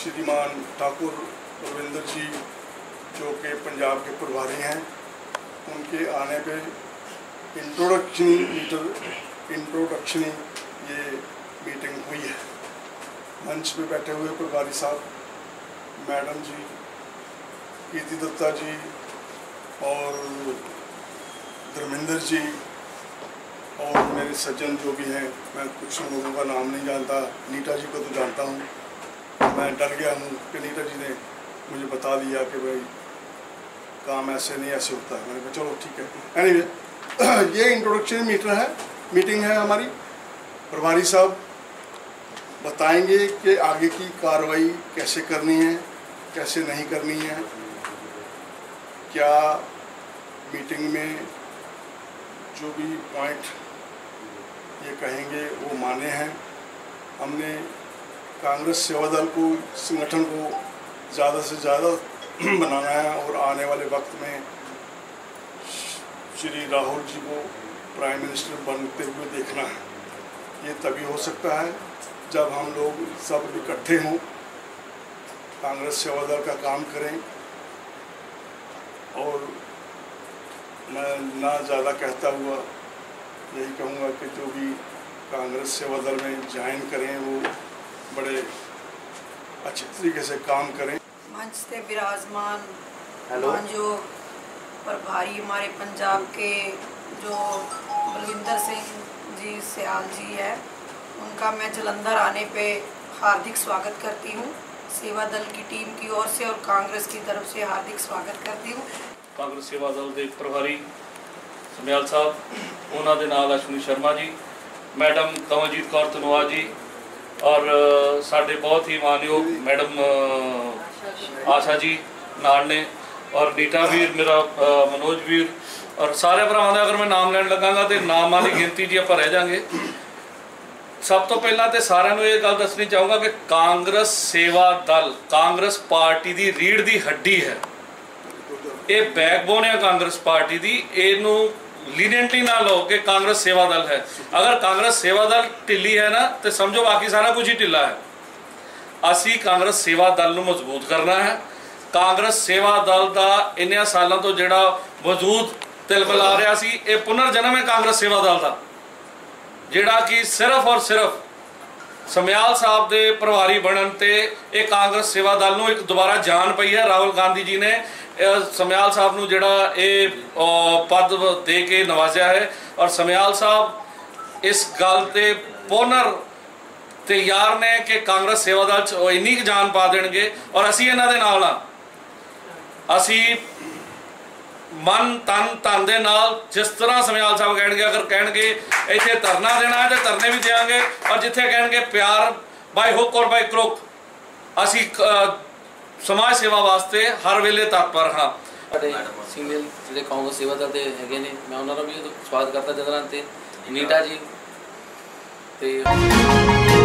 श्रीमान ठाकुर रविंदर जी जो कि पंजाब के प्रभारी हैं, उनके आने पे इंट्रोडक्शनी ये मीटिंग हुई है। मंच पे बैठे हुए प्रभारी साहब, मैडम जी, कीर्ति दत्ता जी और धर्मेंद्र जी और मेरे सज्जन जो भी हैं, मैं कुछ लोगों का नाम नहीं जानता, नीता जी को तो जानता हूँ। मैं डर गया हूँ कि नीता जी ने मुझे बता दिया कि भाई काम ऐसे नहीं ऐसे होता है। मैंने कहा चलो ठीक है। एनीवे ये इंट्रोडक्शन मीटिंग है हमारी। प्रभारी साहब बताएंगे कि आगे की कार्रवाई कैसे करनी है, कैसे नहीं करनी है, क्या मीटिंग में जो भी पॉइंट ये कहेंगे वो माने हैं। हमने कांग्रेस सेवा दल को, संगठन को ज़्यादा से ज़्यादा बनाना है और आने वाले वक्त में श्री राहुल जी को प्राइम मिनिस्टर बनते हुए देखना है। ये तभी हो सकता है जब हम लोग सब इकट्ठे हों, कांग्रेस सेवा दल का काम करें। और मैं ना ज़्यादा कहता हुआ यही कहूँगा कि जो भी कांग्रेस सेवा दल में ज्वाइन करें वो बड़े अच्छे तरीके से काम करें। मंच से विराजमान जो प्रभारी हमारे पंजाब के जो बलविंदर सिंह जी सियाल जी है, उनका मैं जलंधर आने पे हार्दिक स्वागत करती हूँ। सेवा दल की टीम की ओर से और कांग्रेस की तरफ से हार्दिक स्वागत करती हूँ। कांग्रेस सेवा दल के प्रभारी समयाल साहब, उन्होंने नाल अश्विनी शर्मा जी, मैडम कमलजीत कौर धनोआ जी और साढ़े बहुत ही मानयोग मैडम आशा जी नाल ने, और नीटा वीर, मेरा मनोज वीर और सारे भरावां दा अगर मैं नाम लैन लगांगा तो नामां दी गिनती जी आपां रह जाएंगे। सब तो पहला तो सारिਆਂ ਨੂੰ ਇਹ ਗੱਲ ਦੱਸਣੀ ਚਾਹੂੰਗਾ कि कांग्रेस सेवा दल कांग्रेस पार्टी की रीढ़ की हड्डी है। ये बैकबोन है कांग्रेस पार्टी की। इनू लीनियंटली ना लो कि कांग्रेस सेवा दल है। अगर कांग्रेस सेवा दल ढिली है ना तो समझो बाकी सारा कुछ ही ढिला है। असी कांग्रेस सेवा दल को मजबूत करना है। कांग्रेस सेवा दल का इन्ने सालों तो जिहड़ा वजूद तिलमिला रहा सी, ये पुनर्जन्म है कांग्रेस सेवा दल का, जिहड़ा कि सिर्फ और सिर्फ समयाल साहब के प्रभारी बनन ते एक कांग्रेस सेवा दल को एक दोबारा जान पई है। राहुल गांधी जी ने समयाल साहब को जिहड़ा ये पद दे के नवाजा है और समयाल साहब इस गल ते पुनर तैयार ने कि कांग्रेस सेवा दल इन्नी जान पा देंगे और असी इन्हां दे नाल हां। असी मन तन धन दे नाल जिस तरह समयाल साहब कहेंगे, अगर कहेंगे इत्थे धरना देना है तो धरने भी देंगे, और जिथे कहेंगे प्यार बाय हुक और बाय क्रुक, असी समाज सेवा वास्ते हर वेले तत्पर हाँ। सीनियर जो कांग्रेस सेवा दल के है ने, मैं उन्होंने भी स्वागत करता जदर नीटा जी।